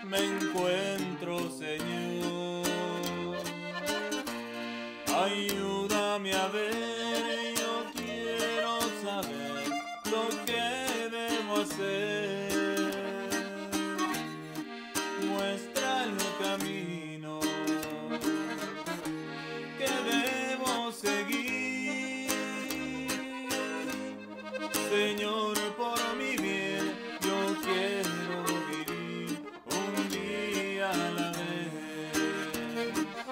me encuentro, Señor. Ayúdame a ver, yo quiero saber lo que debo hacer. Muestra el camino que debo seguir. Señor, por mi bien, yo quiero vivir un día a la vez.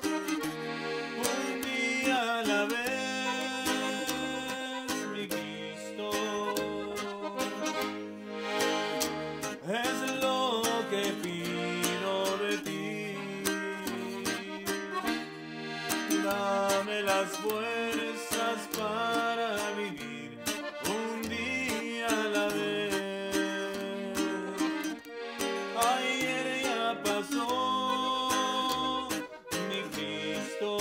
Un día a la vez, mi Cristo. Es lo que pido de ti. Dame las fuerzas para vivir un día a la vez. Ayer ya pasó, mi Cristo.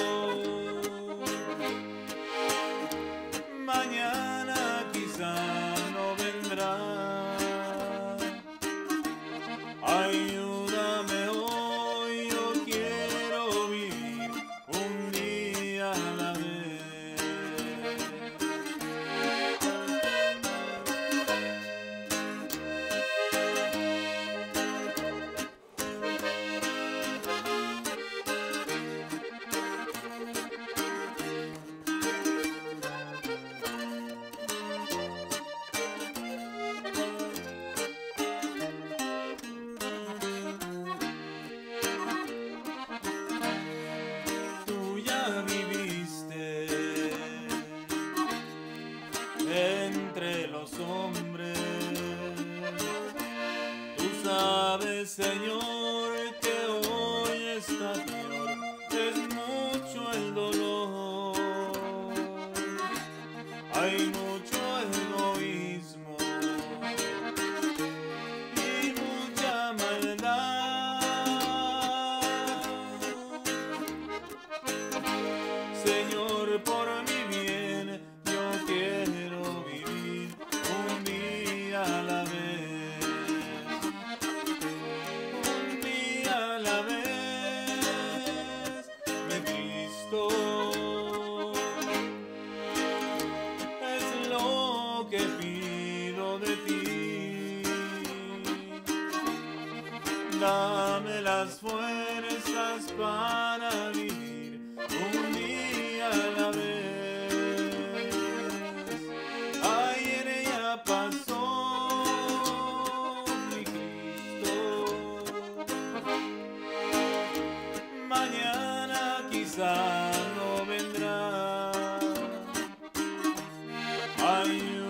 Mañana quizá no vendrá. Ayúdame hoy, yo quiero vivir un día a la vez. Viviste entre los hombres, tú sabes, Señor, que hoy está peor, es mucho el dolor, hay mucho egoísmo y mucha maldad. Señor, por mi bien, yo quiero vivir un día a la vez. Un día a la vez, mi Cristo. Es lo que pido de ti. Dame las fuerzas para vivir un día a la vez. Ayer ya pasó, mi Cristo. Mañana quizá no vendrá. Ay,